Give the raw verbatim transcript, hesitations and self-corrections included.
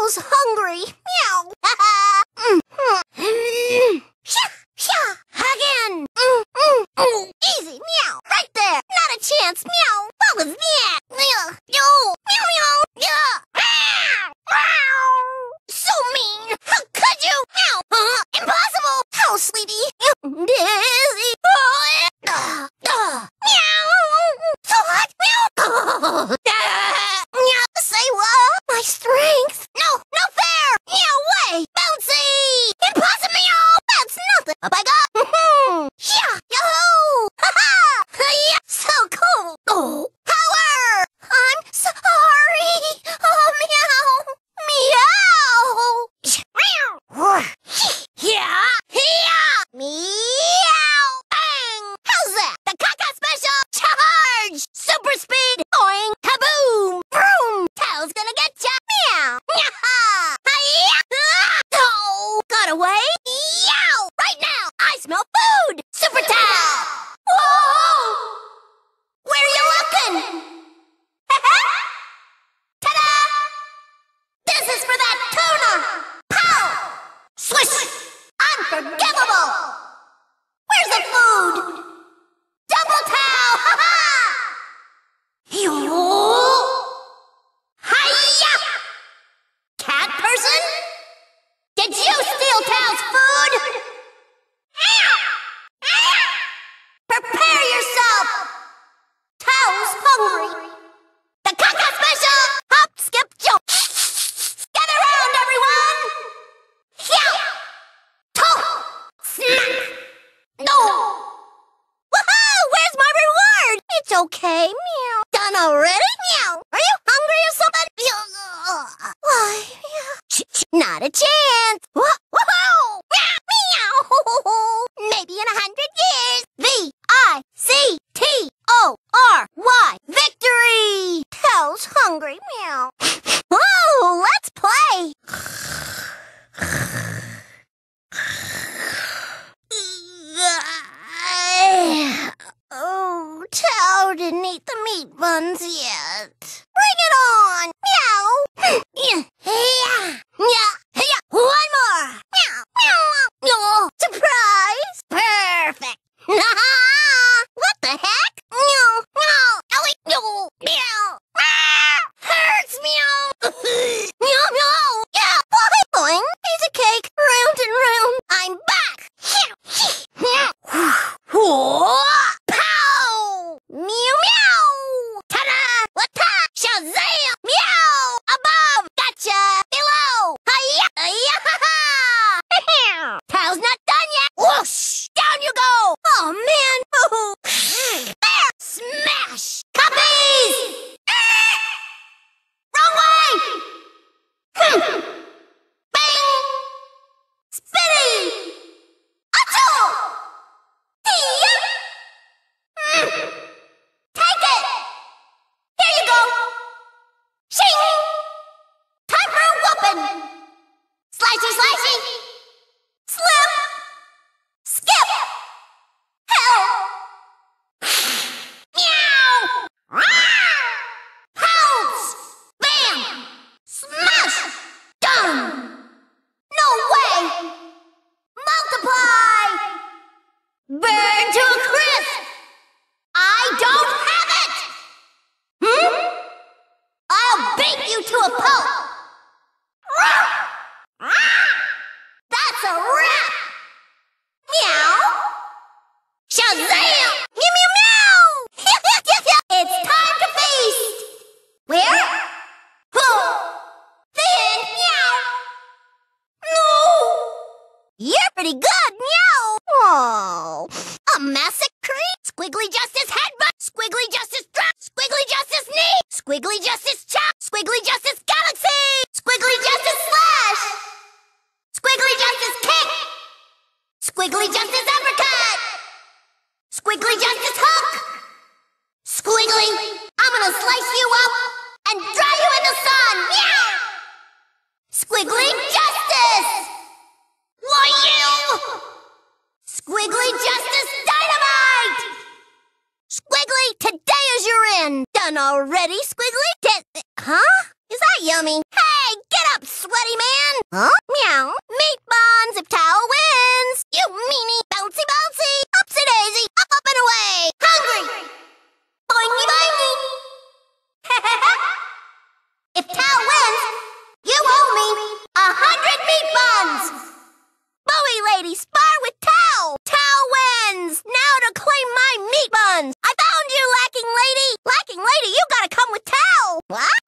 Tao's hungry. Meow. Again. Mm, mm, mm. Easy. Meow. Right there. Not a chance. Meow. What was that? Meow. Meow. Meow. Yeah. So mean. How could you? Meow. Uh, impossible. How, sweetie? Dizzy. Uh, uh, meow. So hot. Meow. Meow. Say what? My strength. No. No fair. Meow. Way. Bouncy. Impossible. Meow. That's nothing. Up I go. Yeah. Yahoo. Ha ha. Yeah. So cool. Oh. Power. I'm sorry. Oh, meow. Meow. Meow. Yeah. Yeah. Meow. Bang. How's that? The Kaka special. Charge. Super speed. Boing. Kaboom. Boom. Tail's gonna get ya. Meow. Meow. Hiya. Oh. Got away. Yow. Right now. I smell food. Super Tao. Whoa. Where are you looking? Ta-da! This is for that tuna! Pow! Swish! Unforgivable! Where's the food? Double Tao! Ha-ha! Yo! Hiya! Cat person? Did you steal Tao's food? Prepare yourself! Tao's hungry! The Kaka special! Hop, skip, jump! Gather round, everyone! Yeah! Toe! Snack! No! Woohoo! Where's my reward? It's okay, meow. Done already, meow. Are you hungry or something? Why, meow. Not a chance. Woohoo! Meow! Maybe in a hundred years. V I C T O R Y. Victory! Tao's hungry, meow. Oh, let's play. Oh, Tao didn't eat the meat buns yet. Bring it on! Meow! Yeah! Yeah! Yeah! One more! Meow! Meow! Oh, surprise! Perfect! What the heck? Meow! Meow! Owie! Meow! Meow! Hurts! Meow! Meow! Meow! Yeah! Boing! Boing! Piece of cake! Round and round! I'm back! Pow! Meow! Meow! Ta-da! What-ta! Shazam! Meow! Above! Gotcha! Below! Hiya! Hiya! Tao's not done yet! Whoosh! Down you go! Oh, man! There! Smash! Copies! Wrong way! Hmm. Bang! Spinning! Achoo! Hiya! Mm. Take it! Here you go! Shing! Time for a whooping! Slicey, slicey! Slip! Skip! Help! Meow! Rawr! Pounce! Bam! Smash! Done! No way! Multiply! Burn to a crisp! I don't have it! Hmm? I'll beat you to a pulp! Rawr! Rawr! That's a wrap! Meow! Shazam! Meow, meow, meow! It's time to feast! Where? Oh! Then, meow! No! You're pretty good, meow! Oh! A massacre? Squiggly Justice Headbutt! Squiggly Justice Drop! Squiggly Justice Knee! Squiggly Justice Chop! Squiggly Justice Galaxy! Squiggly Justice Slash! Squiggly Justice Kick! Squiggly Justice Uppercut! Squiggly Justice Hook! Squiggly, I'm gonna slice you up and dry you in the sun! Meow! Squiggly Justice! Why you? Squiggly Justice Dynamite! Squiggly, today is your end! Done already, Squiggly? Did, huh? Is that yummy? Hey, get up, Squig! Huh? Meow. Meat buns if Tao wins. You meanie. Bouncy, bouncy. Upsy daisy. Up, up and away. Hungry. Boingy, boingy. If Tao wins, you owe me a hundred meat buns. Bowie lady, spar with Tao. Tao wins. Now to claim my meat buns. I found you, lacking lady. Lacking lady, you gotta come with Tao. What?